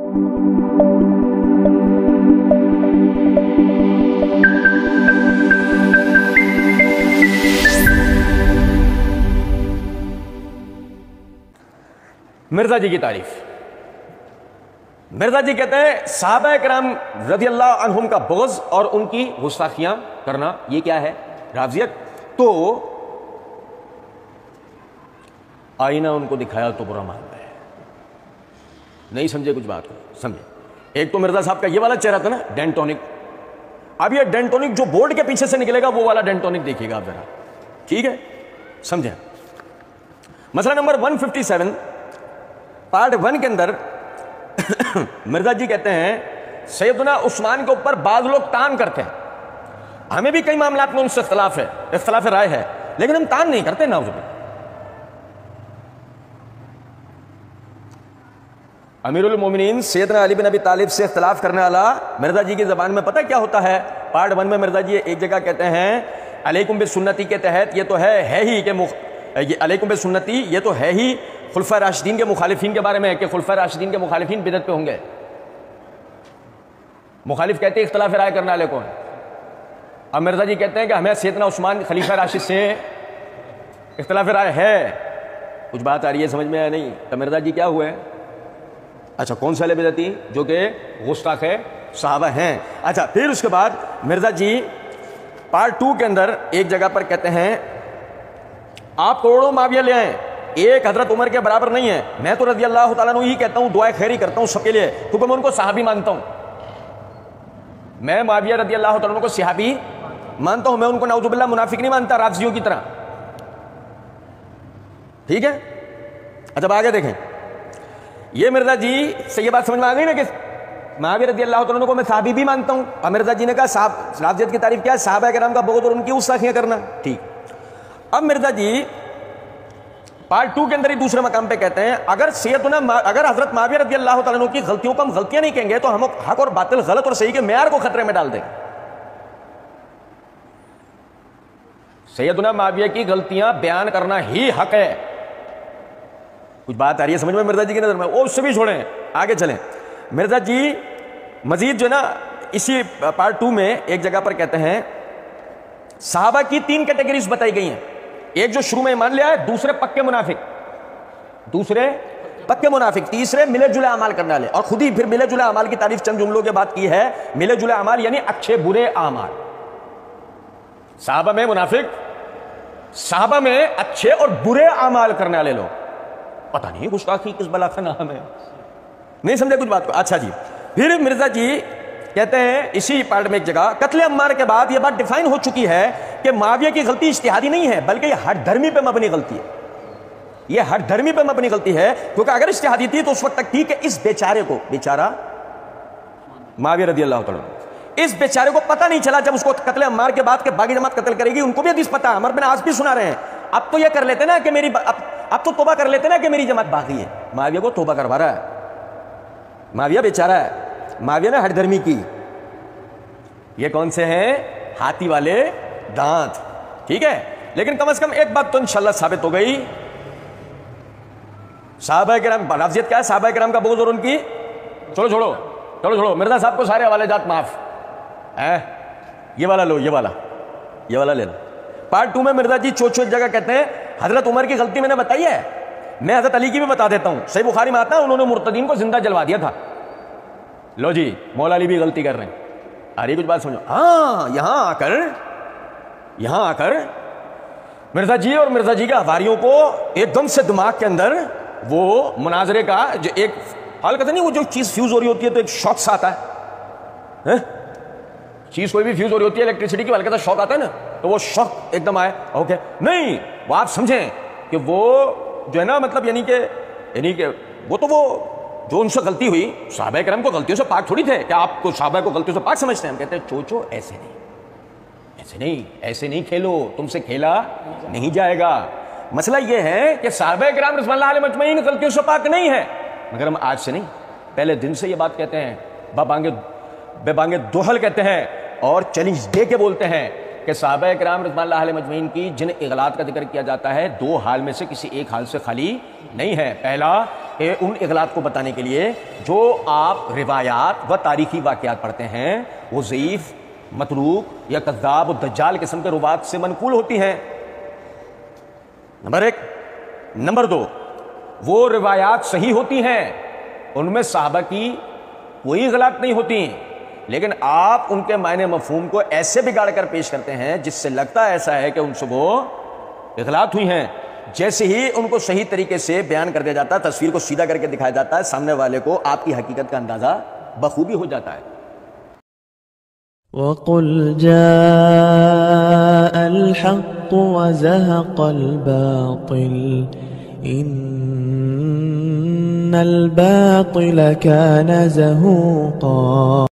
مرزا جی کی تعریف. مرزا جی کہتے ہیں صحابہ کرام رضی اللہ عنہم کا بغض اور ان کی گستاخیاں کرنا یہ کیا ہے؟ رافضیت. تو آئینہ ان کو دکھایا تو برا مانتا ہے. نہیں سمجھے کچھ بات کو؟ سمجھے. ایک تو مرزا صاحب کا یہ والا چہرہ تھا نا ڈینٹونک. اب یہ ڈینٹونک جو بورڈ کے پیچھے سے نکلے گا وہ والا ڈینٹونک دیکھیے گا آپ ذرا. ٹھیک ہے سمجھیں. مسئلہ نمبر 157 پارٹ 1 کے اندر مرزا جی کہتے ہیں سیدنا عثمان کے اوپر بعض لوگ تان کرتے ہیں. ہمیں بھی کئی معاملات میں ان سے اختلاف رائے ہے لیکن ہم تان نہیں کرتے. نعوذ باللہ. امیر المومنین سیدنا علی بن ابی طالب سے اختلاف کرنے والا مرزا جی کی زبان میں پتہ کیا ہوتا ہے؟ پارٹ 1 میں مرزا جی ایک جگہ کہتے ہیں علیکم بسنتی کے تحت یہ تو ہے ہی کہ علیکم بسنتی یہ تو ہے ہی خلفۂ راشدین کے مخالفین کے بارے میں کہ خلفۂ راشدین کے مخالفین بدعت پہ ہوں گے. مخالف کہتے ہیں اختلاف رائے کرنے والے کون؟ اب مرزا جی کہتے ہیں کہ ہمیں سیدنا عثمان خلیفہ راشد سے اختلاف رائے ہے. کچھ بات آ رہی ہے سمجھ میں آیا نہیں؟ تو مرزا جی کیا ہوئے؟ اچھا کون سے بدعتی؟ جو کہ گستاخ صحابہ ہیں. اچھا پھر اس کے بعد مرزا جی پارٹ 2 کے اندر ایک جگہ پر کہتے ہیں آپ کروڑوں معاویہ لے آئیں ایک حضرت عمر کے برابر نہیں ہے. میں تو رضی اللہ تعالیٰ عنہ ہی کہتا ہوں دعائے خیری کرتا ہوں سب کے لیے کیونکہ میں ان کو صحابی مانتا ہوں. میں معاویہ رضی اللہ تعالیٰ عنہ کو صحابی مانتا ہوں. میں ان کو نعوذ باللہ منافق نہیں مانتا رافضیوں کی طرح. ٹھیک ہے. اچھا آگے دیکھیں. یہ مرزا جی سے یہ بات سمجھ میں آ گئی نا کہ معاویہ رضی اللہ تعالیٰ عنہ کو میں صحابی بھی مانتا ہوں. اور مرزا جی نے کہا رافضیت کی تعریف کیا ہے؟ صحابہ کرام کا بغض اور ان کی گستاخیاں کرنا. ٹھیک. اب مرزا جی پارٹ 2 کے اندر ہی دوسرے مقام پہ کہتے ہیں اگر حضرت معاویہ رضی اللہ تعالیٰ عنہ کی غلطیوں کو ہم غلطیاں نہیں کہیں گے تو ہم حق اور باطل غلط اور صحیح کے معیار کو خطرے میں ڈال دیں گے. سیدنا معاویہ کی غلطیاں بیان کرنا ہی حق ہے. کچھ بات آ رہی ہے سمجھ میں مرزا جی کی نظر میں؟ وہ اس سے بھی چھوڑیں آگے چلیں. مرزا جی مزید جو ہے نا اسی پارٹ 2 میں ایک جگہ پر کہتے ہیں صحابہ کی 3 کیٹیگریز بتائی گئی ہیں. ایک جو شروع میں ایمان لیا ہے, دوسرے پکے منافق, تیسرے ملے جلے اعمال کرنے والے. اور خود ہی پھر ملے جلے اعمال کی تعریف چند جملوں کے بعد کی ہے. ملے جلے اعمال یعنی اچھے برے اعمال. صحابہ میں منافق, صحابہ میں اچھے اور برے اعمال کرنے والے لوگ. پتہ نہیں گستاخی کس بلا کا نام ہے, نہیں سمجھے کچھ بات کو. اچھا جی پھر مرزا جی کہتے ہیں اسی پارٹ میں ایک جگہ قتل عمار کے بعد یہ بات ڈیفائن ہو چکی ہے کہ معاویہ کی غلطی اجتہادی نہیں ہے بلکہ یہ ہر دھرمی پہ مبنی غلطی ہے. یہ ہر دھرمی پہ مبنی غلطی ہے کیونکہ اگر اجتہادی تھی تو اس وقت تک تھی کہ اس بیچارے کو, بیچارہ معاویہ رضی اللہ تعالیٰ اس بیچارے کو پتہ نہیں چلا جب اس کو قتل عمار کے بعد کہ باقی جماعت قتل کرے گی. ان کو بھی حدیث پتہ, عمر بن عاص بھی سنا رہے ہیں. اب تو یہ کر لیتے نا کہ اب تو توبہ کر لیتے نا کہ میری جماعت باقی ہے. معاویہ کو توبہ کروا رہا ہے. معاویہ بیچارہ ہے, معاویہ نے ہر دھرمی کی. یہ کون سے ہیں؟ ہاتھی والے دانت. ٹھیک ہے. لیکن کم از کم ایک بات تو انشاءاللہ ثابت ہو گئی, صحابہ کرام رافضیت کیا ہے؟ صحابہ کرام کا بغض اور ان کی چھوڑو مرزا صاحب کو سارے حوالے جات معاف ہے. یہ والا لو, یہ والا لے لو. پارٹ 2 میں مرزا جی چوچو ایک جگہ کہتے ہیں حضرت عمر کی غلطی میں نے بتائی ہے, میں حضرت علی کی بھی بتا دیتا ہوں. صحیح بخاری میں آتا ہے انہوں نے مرتدین کو زندہ جلوا دیا تھا. لو جی مولا علی بھی غلطی کر رہے ہیں. آ رہی کچھ بات سمجھو؟ ہاں یہاں آ کر مرزا جی اور مرزا جی کے حواریوں کو ایک دم سے دماغ کے اندر وہ مناظرے کا جو ایک حال کہتے نہیں, وہ جو چیز فیوز ہو رہی ہوتی ہے تو ایک شوق سا آتا ہے. چیز کوئی بھی فیوز ہو رہی ہوتی ہے الیکٹریسٹی کی, ہلکا سا شوق آتا ہے نا, تو وہ شوق ایک دم آئے. اوکے نہیں, وہ آپ سمجھیں کہ وہ جو ہے نا مطلب یعنی کہ وہ تو وہ جو ان سے غلطی ہوئی, صحابہ کرام کو غلطیوں سے پاک تھوڑی تھے. کیا آپ کو صحابہ کو غلطیوں سے پاک سمجھتے ہیں؟ ہم کہتے ہیں چوچو ایسے نہیں کھیلو, تم سے کھیلا نہیں جائے گا. مسئلہ یہ ہے کہ صحابہ کرام رضوان اللہ علیہم اجمعین غلطیوں سے پاک نہیں ہے, مگر ہم آج سے نہیں پہلے دن سے یہ بات کہتے ہیں, بے بانگے دوہل کہتے ہیں اور چیلنج دے کے بولتے ہیں کہ صحابہ کرام رضوان اللہ علیہم اجمعین کی جن اغلاط کا ذکر کیا جاتا ہے 2 حال میں سے کسی ایک حال سے خالی نہیں ہے. پہلا کہ ان اغلاط کو بتانے کے لیے جو آپ روایات و تاریخی واقعات پڑھتے ہیں وہ ضعیف، متروک یا کذاب و دجال قسم کے روات سے منقول ہوتی ہیں، نمبر 1۔ نمبر 2، وہ روایات صحیح ہوتی ہیں، ان میں صحابہ کی کوئی غلط نہیں ہوتی، لیکن آپ ان کے معنی مفہوم کو ایسے بگاڑ کر پیش کرتے ہیں جس سے لگتا ایسا ہے کہ ان سے وہ اغلاط ہوئی ہیں۔ جیسے ہی ان کو صحیح طریقے سے بیان کر دیا جاتا ہے، تصویر کو سیدھا کر کے دکھایا جاتا ہے، سامنے والے کو آپ کی حقیقت کا اندازہ بخوبی ہو جاتا ہے۔ وَقُلْ جَاءَ الْحَقُّ وَزَهَقَ الْبَاطِلُ إِنَّ الْبَاطِلَ كَانَ زَهُوقًا۔